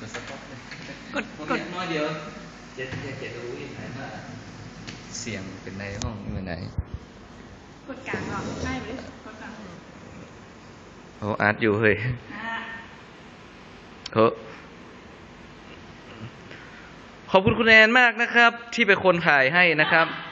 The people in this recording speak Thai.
สักพักนึงกดน้อยเดียวเจ็ดรู้อีกไหนว่าเสียงเป็นในห้องเป็นไหนกดกลางหรอใช่ไหมกดกลางโอ้อาร์ตอยู่เฮ้ยขอบคุณคุณแอนมากนะครับที่เป็นคนถ่ายให้นะครับ